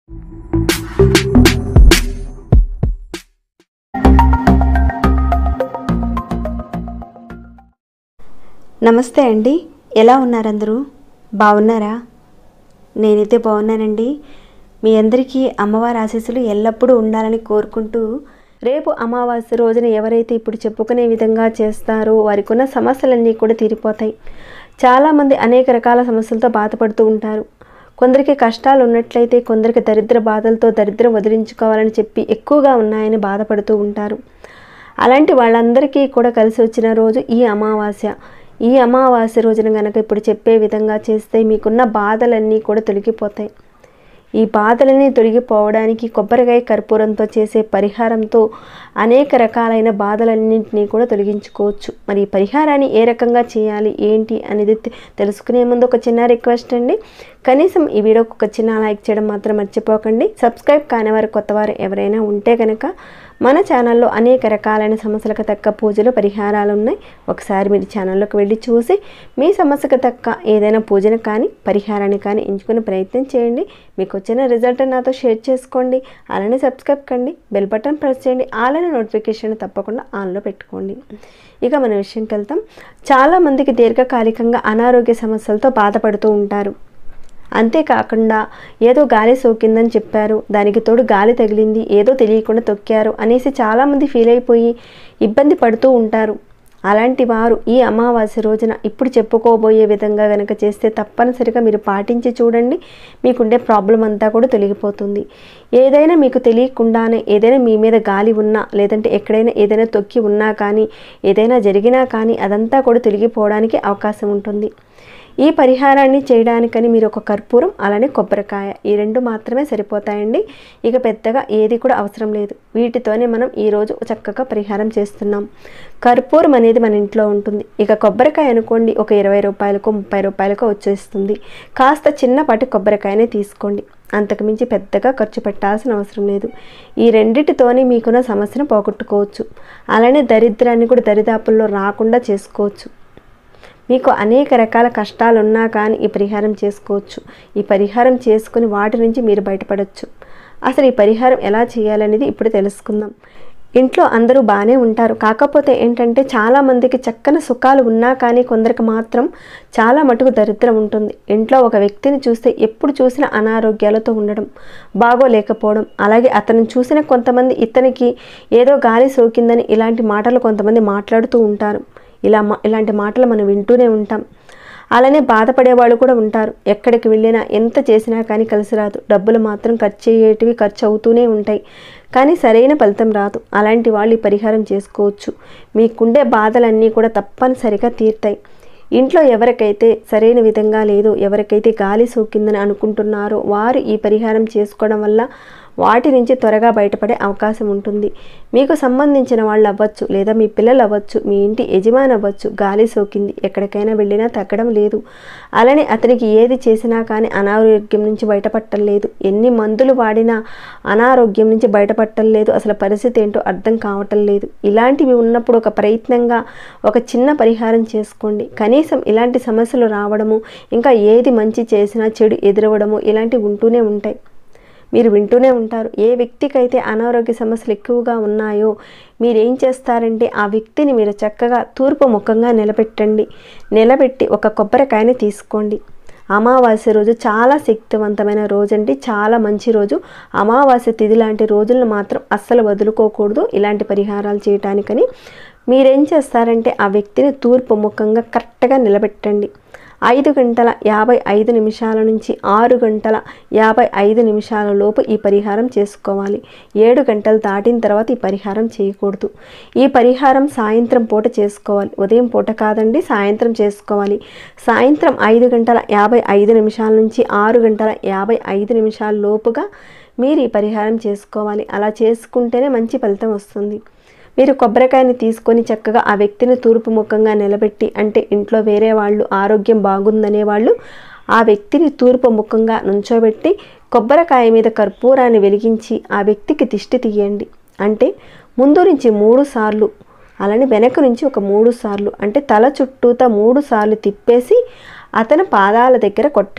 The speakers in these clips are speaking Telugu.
నమస్తే అండి, ఎలా ఉన్నారు అందరూ? బాగున్నారా? నేనైతే బాగున్నానండి. మీ అందరికీ అమ్మవారి ఆశీస్సులు ఎల్లప్పుడూ ఉండాలని కోరుకుంటూ, రేపు అమావాస్య రోజున ఎవరైతే ఇప్పుడు చెప్పుకునే విధంగా చేస్తారో వారికి ఉన్న సమస్యలన్నీ కూడా తీరిపోతాయి. చాలామంది అనేక రకాల సమస్యలతో బాధపడుతూ ఉంటారు. కొందరికి కష్టాలు ఉన్నట్లయితే కొందరికి దరిద్ర బాధలతో దరిద్రం వదిలించుకోవాలని చెప్పి ఎక్కువగా ఉన్నాయని బాధపడుతూ ఉంటారు. అలాంటి వాళ్ళందరికీ కూడా కలిసి వచ్చిన రోజు ఈ అమావాస్య. ఈ అమావాస్య రోజున కనుక ఇప్పుడు చెప్పే విధంగా చేస్తే మీకున్న బాధలన్నీ కూడా తొలగిపోతాయి. ఈ బాధలన్నీ తొలగిపోవడానికి కొబ్బరికాయ కర్పూరంతో చేసే పరిహారంతో అనేక రకాలైన బాధలన్నింటినీ కూడా తొలగించుకోవచ్చు. మరి ఈ పరిహారాన్ని ఏ రకంగా చేయాలి ఏంటి అనేది తెలుసుకునే ముందు ఒక చిన్న రిక్వెస్ట్ అండి. కనీసం ఈ వీడియోకి ఒక చిన్న లైక్ చేయడం మాత్రం మర్చిపోకండి. సబ్స్క్రైబ్ కానివారు కొత్తవారు ఎవరైనా ఉంటే కనుక మన ఛానల్లో అనేక రకాలైన సమస్యలకు తగ్గ పూజలు పరిహారాలు ఉన్నాయి. ఒకసారి మీరు ఛానల్లోకి వెళ్ళి చూసి మీ సమస్యకు తగ్గ ఏదైనా పూజను కానీ పరిహారాన్ని కానీ ఎంచుకునే ప్రయత్నం చేయండి. మీకు వచ్చిన రిజల్ట్ నాతో షేర్ చేసుకోండి. అలానే సబ్స్క్రైబ్ కండి, బెల్ బటన్ ప్రెస్ చేయండి, అలానే నోటిఫికేషన్ తప్పకుండా ఆన్లో పెట్టుకోండి. ఇక మన విషయంకి వెళ్తాం. చాలామందికి దీర్ఘకాలికంగా అనారోగ్య సమస్యలతో బాధపడుతూ ఉంటారు. అంతేకాకుండా ఏదో గాలి సోకిందని చెప్పారు, దానికి తోడు గాలి తగిలింది, ఏదో తెలియకుండా తొక్కారు అనేసి చాలామంది ఫీల్ అయిపోయి ఇబ్బంది పడుతూ ఉంటారు. అలాంటి వారు ఈ అమావాస్య రోజున ఇప్పుడు చెప్పుకోబోయే విధంగా కనుక చేస్తే తప్పనిసరిగా మీరు పాటించి చూడండి. మీకుండే ప్రాబ్లం అంతా కూడా తొలగిపోతుంది. ఏదైనా మీకు తెలియకుండానే ఏదైనా మీ మీద గాలి ఉన్నా లేదంటే ఎక్కడైనా ఏదైనా తొక్కి ఉన్నా కానీ ఏదైనా జరిగినా కానీ అదంతా కూడా తొలగిపోవడానికి అవకాశం ఉంటుంది. ఈ పరిహారాన్ని చేయడానికని మీరు ఒక కర్పూరం అలానే కొబ్బరికాయ ఈ రెండు మాత్రమే సరిపోతాయండి. ఇక పెద్దగా ఏది కూడా అవసరం లేదు. వీటితోనే మనం ఈరోజు చక్కగా పరిహారం చేస్తున్నాం. కర్పూరం అనేది మన ఇంట్లో ఉంటుంది. ఇక కొబ్బరికాయ అనుకోండి, ఒక 20 రూపాయలకో 30 రూపాయలకో వచ్చేస్తుంది. కాస్త చిన్నపాటి కొబ్బరికాయనే తీసుకోండి. అంతకుమించి పెద్దగా ఖర్చు పెట్టాల్సిన అవసరం లేదు. ఈ రెండిటితోనే మీకున్న సమస్యను పోగొట్టుకోవచ్చు. అలానే దరిద్రాన్ని కూడా దరిదాపుల్లో రాకుండా చేసుకోవచ్చు. మీకు అనేక రకాల కష్టాలు ఉన్నా కానీ ఈ పరిహారం చేసుకోవచ్చు. ఈ పరిహారం చేసుకుని వాటి నుంచి మీరు బయటపడవచ్చు. అసలు ఈ పరిహారం ఎలా చేయాలనేది ఇప్పుడు తెలుసుకుందాం. ఇంట్లో అందరూ బాగానే ఉంటారు. కాకపోతే ఏంటంటే చాలామందికి చక్కని సుఖాలు ఉన్నా కానీ కొందరికి మాత్రం చాలా మటుకు దరిద్రం ఉంటుంది. ఇంట్లో ఒక వ్యక్తిని చూస్తే ఎప్పుడు చూసినా అనారోగ్యాలతో ఉండడం, బాగోలేకపోవడం, అలాగే అతను చూసిన కొంతమంది ఇతనికి ఏదో గాలి సోకిందని ఇలాంటి మాటలు కొంతమంది మాట్లాడుతూ ఉంటారు. ఇలాంటి మాటలు మనం వింటూనే ఉంటాం. అలానే బాధపడేవాళ్ళు కూడా ఉంటారు. ఎక్కడికి వెళ్ళినా ఎంత చేసినా కానీ కలిసి రాదు. డబ్బులు మాత్రం ఖర్చు అవుతూనే ఉంటాయి, కానీ సరైన ఫలితం రాదు. అలాంటి వాళ్ళు ఈ పరిహారం చేసుకోవచ్చు. మీకుండే బాధలన్నీ కూడా తప్పనిసరిగా తీరుతాయి. ఇంట్లో ఎవరికైతే సరైన విధంగా లేదో, ఎవరికైతే గాలి సోకిందని అనుకుంటున్నారో వారు ఈ పరిహారం చేసుకోవడం వల్ల వాటి నుంచి త్వరగా బయటపడే అవకాశం ఉంటుంది. మీకు సంబంధించిన వాళ్ళు అవ్వచ్చు, లేదా మీ పిల్లలు అవ్వచ్చు, మీ ఇంటి యజమాని అవ్వచ్చు. గాలి సోకింది, ఎక్కడికైనా వెళ్ళినా తగ్గడం లేదు. అలానే అతనికి ఏది చేసినా కానీ అనారోగ్యం నుంచి బయటపడటం లేదు. ఎన్ని మందులు వాడినా అనారోగ్యం నుంచి బయటపడటం లేదు. అసలు పరిస్థితి ఏంటో అర్థం కావటం లేదు. ఇలాంటివి ఉన్నప్పుడు ఒక ప్రయత్నంగా ఒక చిన్న పరిహారం చేసుకోండి. కనీసం ఇలాంటి సమస్యలు రావడము, ఇంకా ఏది మంచి చేసినా చెడు ఎదురవడము ఇలాంటివి ఉంటూనే ఉంటాయి. మీరు వింటూనే ఉంటారు. ఏ వ్యక్తికైతే అనారోగ్య సమస్యలు ఎక్కువగా ఉన్నాయో మీరేం చేస్తారంటే ఆ వ్యక్తిని మీరు చక్కగా తూర్పు ముఖంగా నిలబెట్టి ఒక కొబ్బరికాయని తీసుకోండి. అమావాస్య రోజు చాలా శక్తివంతమైన రోజు అండి, చాలా మంచి రోజు. అమావాస్య తిథి లాంటి రోజులను మాత్రం అస్సలు వదులుకోకూడదు ఇలాంటి పరిహారాలు చేయటానికని. మీరేం చేస్తారంటే ఆ వ్యక్తిని తూర్పు ముఖంగా కరెక్ట్గా నిలబెట్టండి. 5 గంటల 55 నిమిషాల నుంచి 6 గంటల 55 నిమిషాల లోపు ఈ పరిహారం చేసుకోవాలి. 7 గంటలు దాటిన తర్వాత ఈ పరిహారం చేయకూడదు. ఈ పరిహారం సాయంత్రం పూట చేసుకోవాలి. ఉదయం పూట కాదండి, సాయంత్రం చేసుకోవాలి. సాయంత్రం 5 గంటల 55 నిమిషాల నుంచి 6 గంటల 55 నిమిషాల లోపుగా మీరు ఈ పరిహారం చేసుకోవాలి. అలా చేసుకుంటేనే మంచి ఫలితం వస్తుంది. మీరు కొబ్బరికాయని తీసుకొని చక్కగా ఆ వ్యక్తిని తూర్పు ముఖంగా నిలబెట్టి, అంటే ఇంట్లో వేరే వాళ్ళు ఆరోగ్యం బాగుందనే వాళ్ళు ఆ వ్యక్తిని తూర్పు ముఖంగా నుంచోబెట్టి కొబ్బరికాయ మీద కర్పూరాన్ని వెలిగించి ఆ వ్యక్తికి దిష్టి తీయండి. అంటే ముందు నుంచి 3 సార్లు, అలానే వెనక నుంచి ఒక 3 సార్లు, అంటే తల చుట్టూతా 3 సార్లు తిప్పేసి అతని పాదాల దగ్గర కొట్టండి.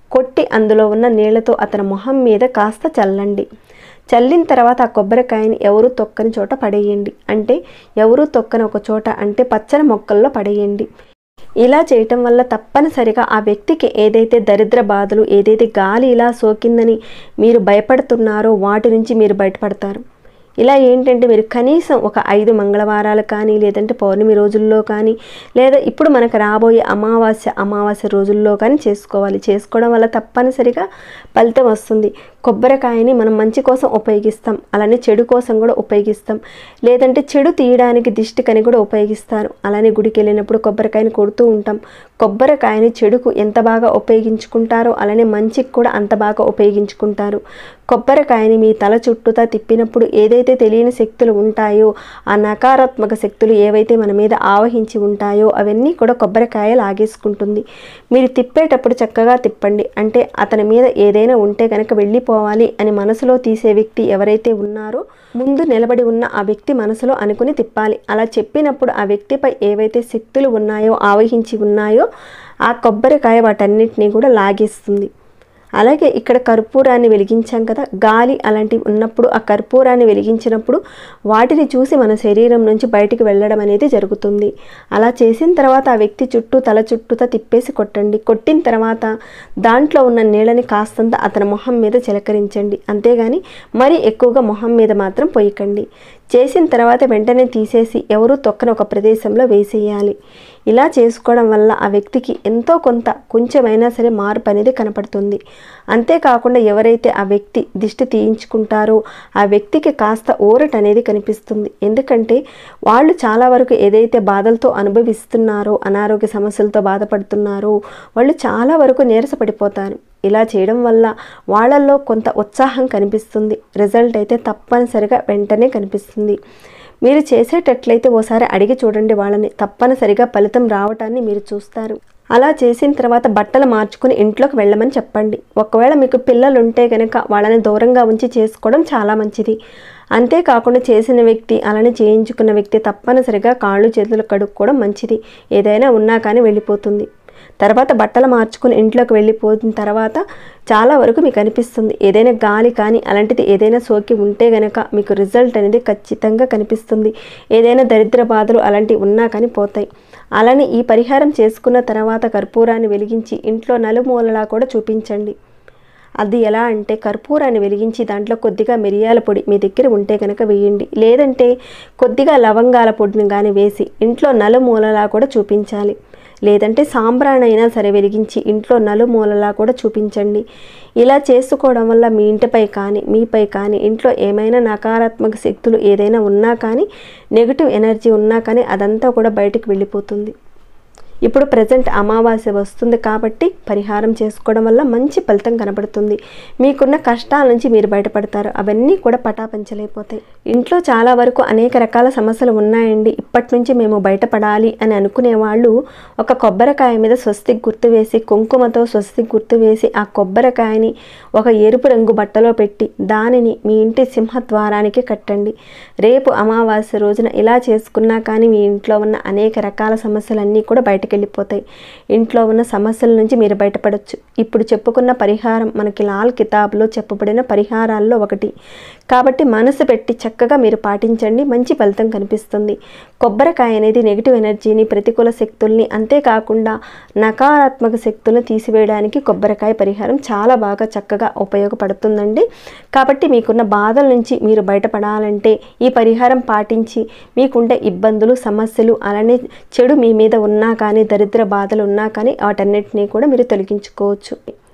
కొట్టి అందులో ఉన్న నీళ్లతో అతని మొహం మీద కాస్త చల్లండి. చల్లిన తర్వాత ఆ కొబ్బరికాయని ఎవరు తొక్కని చోట పడేయండి. అంటే ఎవరు తొక్కని ఒక చోట అంటే పచ్చని మొక్కల్లో పడేయండి. ఇలా చేయటం వల్ల తప్పనిసరిగా ఆ వ్యక్తికి ఏదైతే దరిద్ర బాధలు, ఏదైతే గాలి ఇలా సోకిందని మీరు భయపడుతున్నారో వాటి నుంచి మీరు బయటపడతారు. ఇలా ఏంటంటే మీరు కనీసం ఒక 5 మంగళవారాలు కానీ, లేదంటే పౌర్ణమి రోజుల్లో కానీ, లేదా ఇప్పుడు మనకు రాబోయే అమావాస్య రోజుల్లో కానీ చేసుకోవాలి. చేసుకోవడం వల్ల తప్పనిసరిగా ఫలితం వస్తుంది. కొబ్బరికాయని మనం మంచి కోసం ఉపయోగిస్తాం, అలానే చెడు కోసం కూడా ఉపయోగిస్తాం. లేదంటే చెడు తీయడానికి దిష్టికని కూడా ఉపయోగిస్తారు. అలానే గుడికి వెళ్ళినప్పుడు కొబ్బరికాయని కొడుతూ ఉంటాం. కొబ్బరికాయని చెడుకు ఎంత బాగా ఉపయోగించుకుంటారో అలానే మంచికి కూడా అంత బాగా ఉపయోగించుకుంటారు. కొబ్బరికాయని మీ తల చుట్టూతా తిప్పినప్పుడు ఏదైతే తెలియని శక్తులు ఉంటాయో, ఆ నకారాత్మక శక్తులు ఏవైతే మన మీద ఆవహించి ఉంటాయో అవన్నీ కూడా కొబ్బరికాయ లాగేసుకుంటుంది. మీరు తిప్పేటప్పుడు చక్కగా తిప్పండి. అంటే అతని మీద ఏదైనా ఉంటే కనుక వెళ్ళిపోవాలి అని మనసులో తీసే వ్యక్తి ఎవరైతే ఉన్నారో ముందు నిలబడి ఉన్న ఆ వ్యక్తి మనసులో అనుకుని తిప్పాలి. అలా చెప్పినప్పుడు ఆ వ్యక్తిపై ఏవైతే శక్తులు ఉన్నాయో, ఆవహించి ఉన్నాయో ఆ కొబ్బరికాయ వాటన్నిటినీ కూడా లాగేస్తుంది. అలాగే ఇక్కడ కర్పూరాన్ని వెలిగించాం కదా, గాలి అలాంటివి ఉన్నప్పుడు ఆ కర్పూరాన్ని వెలిగించినప్పుడు వాటిని చూసి మన శరీరం నుంచి బయటికి వెళ్ళడం అనేది జరుగుతుంది. అలా చేసిన తర్వాత ఆ వ్యక్తి చుట్టూ తల చుట్టూతా తిప్పేసి కొట్టండి. కొట్టిన తర్వాత దాంట్లో ఉన్న నీళ్ళని కాస్తంత అతని మొహం మీద చిలకరించండి. అంతేగాని మరీ ఎక్కువగా మొహం మీద మాత్రం పోయకండి. చేసిన తర్వాత వెంటనే తీసేసి ఎవరు తొక్కని ఒక ప్రదేశంలో వేసేయాలి. ఇలా చేసుకోవడం వల్ల ఆ వ్యక్తికి ఎంతో కొంచెమైనా సరే మార్పు అనేది కనపడుతుంది. అంతేకాకుండా ఎవరైతే ఆ వ్యక్తి దిష్టి తీయించుకుంటారో ఆ వ్యక్తికి కాస్త ఊరట అనేది కనిపిస్తుంది. ఎందుకంటే వాళ్ళు చాలా వరకు ఏదైతే బాధలతో అనుభవిస్తున్నారో, అనారోగ్య సమస్యలతో బాధపడుతున్నారో వాళ్ళు చాలా వరకు నీరసపడిపోతారు. ఇలా చేయడం వల్ల వాళ్ళల్లో కొంత ఉత్సాహం కనిపిస్తుంది. రిజల్ట్ అయితే తప్పనిసరిగా వెంటనే కనిపిస్తుంది. మీరు చేసేటట్లయితే ఓసారి అడిగి చూడండి వాళ్ళని, తప్పనిసరిగా ఫలితం రావటాన్ని మీరు చూస్తారు. అలా చేసిన తర్వాత బట్టలు మార్చుకుని ఇంట్లోకి వెళ్ళమని చెప్పండి. ఒకవేళ మీకు పిల్లలు ఉంటే కనుక వాళ్ళని దూరంగా ఉంచి చేసుకోవడం చాలా మంచిది. అంతేకాకుండా చేసిన వ్యక్తి అలానే చేయించుకున్న వ్యక్తి తప్పనిసరిగా కాళ్ళు చేతులు కడుక్కోవడం మంచిది. ఏదైనా ఉన్నా కానీ వెళ్ళిపోతుంది. తర్వాత బట్టలు మార్చుకుని ఇంట్లోకి వెళ్ళిపోయిన తర్వాత చాలా వరకు మీకు అనిపిస్తుంది ఏదైనా గాలి కానీ అలాంటిది ఏదైనా సోకి ఉంటే గనక మీకు రిజల్ట్ అనేది ఖచ్చితంగా కనిపిస్తుంది. ఏదైనా దరిద్ర బాధలు అలాంటివి ఉన్నా కానీ పోతాయి. అలానే ఈ పరిహారం చేసుకున్న తర్వాత కర్పూరాన్ని వెలిగించి ఇంట్లో నలుమూలలా కూడా చూపించండి. అది ఎలా అంటే కర్పూరాన్ని వెలిగించి దాంట్లో కొద్దిగా మిరియాల పొడి మీ దగ్గర ఉంటే కనుక వేయండి. లేదంటే కొద్దిగా లవంగాల పొడిని కానీ వేసి ఇంట్లో నలుమూలలా కూడా చూపించాలి. లేదంటే సాంబ్రాణైనా సరే వెలిగించి ఇంట్లో నలుమూలలా కూడా చూపించండి. ఇలా చేసుకోవడం వల్ల మీ ఇంటిపై కానీ మీపై కానీ ఇంట్లో ఏమైనా నకారాత్మక శక్తులు ఏదైనా ఉన్నా కానీ, నెగిటివ్ ఎనర్జీ ఉన్నా కానీ అదంతా కూడా బయటికి వెళ్ళిపోతుంది. ఇప్పుడు ప్రజెంట్ అమావాస్య వస్తుంది కాబట్టి పరిహారం చేసుకోవడం వల్ల మంచి ఫలితం కనబడుతుంది. మీకున్న కష్టాల నుంచి మీరు బయటపడతారు. అవన్నీ కూడా పటాపంచలైపోతాయి. ఇంట్లో చాలా వరకు అనేక రకాల సమస్యలు ఉన్నాయండి, ఇప్పటి నుంచి మేము బయటపడాలి అని అనుకునే వాళ్ళు ఒక కొబ్బరికాయ మీద స్వస్తిక్ గుర్తు వేసి, కుంకుమతో స్వస్తిక్ గుర్తు వేసి ఆ కొబ్బరికాయని ఒక ఎరుపు రంగు బట్టలో పెట్టి దానిని మీ ఇంటి సింహద్వారానికి కట్టండి. రేపు అమావాస్య రోజున ఇలా చేసుకున్నా కానీ మీ ఇంట్లో ఉన్న అనేక రకాల సమస్యలన్నీ కూడా బయటకు వెళ్ళిపోతాయి. ఇంట్లో ఉన్న సమస్యల నుంచి మీరు బయటపడవచ్చు. ఇప్పుడు చెప్పుకున్న పరిహారం మనకి లాల్ కితాబ్లో చెప్పబడిన పరిహారాల్లో ఒకటి కాబట్టి మనసు పెట్టి చక్కగా మీరు పాటించండి. మంచి ఫలితం కనిపిస్తుంది. కొబ్బరికాయ అనేది నెగిటివ్ ఎనర్జీని, ప్రతికూల శక్తుల్ని, అంతేకాకుండా నకారాత్మక శక్తులను తీసివేయడానికి కొబ్బరికాయ పరిహారం చాలా బాగా చక్కగా ఉపయోగపడుతుందండి. కాబట్టి మీకున్న బాధల నుంచి మీరు బయటపడాలంటే ఈ పరిహారం పాటించి మీకుండే ఇబ్బందులు, సమస్యలు అలానే చెడు మీ మీద ఉన్నా కానీ, దరిద్ర బాధలు ఉన్నా కానీ వాటన్నిటినీ కూడా మీరు తొలగించుకోవచ్చు.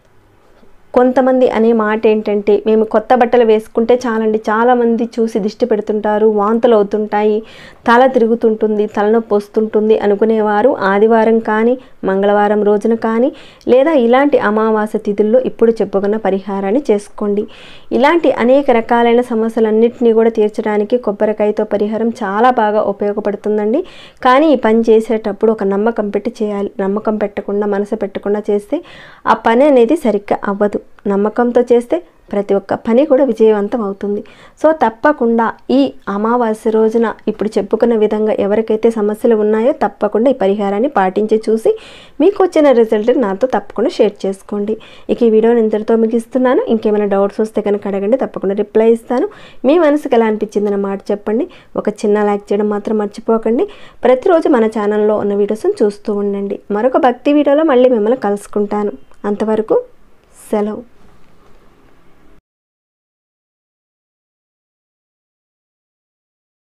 కొంతమంది అనే మాట ఏంటంటే మేము కొత్త బట్టలు వేసుకుంటే చాలండి, చాలామంది చూసి దిష్టి పెడుతుంటారు, వాంతులు అవుతుంటాయి, తల తిరుగుతుంటుంది, తలనొప్పి వస్తుంటుంది అనుకునేవారు ఆదివారం కానీ మంగళవారం రోజున కానీ లేదా ఇలాంటి అమావాస్య తిథుల్లో ఇప్పుడు చెప్పుకున్న పరిహారాన్ని చేసుకోండి. ఇలాంటి అనేక రకాలైన సమస్యలన్నింటినీ కూడా తీర్చడానికి కొబ్బరికాయతో పరిహారం చాలా బాగా ఉపయోగపడుతుందండి. కానీ ఈ పని చేసేటప్పుడు ఒక నమ్మకం పెట్టి చేయాలి. నమ్మకం పెట్టకుండా, మనసు పెట్టకుండా చేస్తే ఆ పని అనేది సరిగ్గా అవ్వదు. నమ్మకంతో చేస్తే ప్రతి ఒక్క పని కూడా విజయవంతం అవుతుంది. సో తప్పకుండా ఈ అమావాస్య రోజున ఇప్పుడు చెప్పుకున్న విధంగా ఎవరికైతే సమస్యలు ఉన్నాయో తప్పకుండా ఈ పరిహారాన్ని పాటించి చూసి మీకు వచ్చిన రిజల్ట్ నాతో తప్పకుండా షేర్ చేసుకోండి. ఇక ఈ వీడియోని ఇంతటితో ముగిస్తున్నాను. ఇంకేమైనా డౌట్స్ వస్తే కనుక అడగండి, తప్పకుండా రిప్లై ఇస్తాను. మీ మనసుకు ఎలా అనిపించిందన్న మాట చెప్పండి. ఒక చిన్న లైక్ చేయడం మాత్రం మర్చిపోకండి. ప్రతిరోజు మన ఛానల్లో ఉన్న వీడియోస్ని చూస్తూ ఉండండి. మరొక భక్తి వీడియోలో మళ్ళీ మిమ్మల్ని కలుసుకుంటాను. అంతవరకు సెలవు.